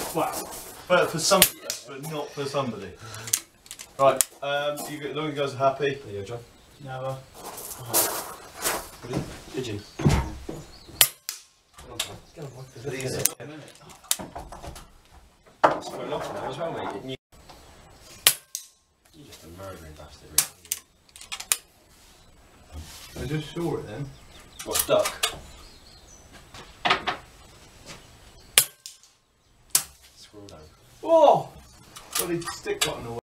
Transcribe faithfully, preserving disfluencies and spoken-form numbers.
Well, but for some, but not for somebody. Right, um, you, as long as you guys are happy. There you go, John. Never. Did you? Get on, These are a minute. It's quite a lot now as well, mate. You... You're just a murdering bastard, really. I just saw it then. What, stuck? Scroll down. Oh! Bloody stick button away.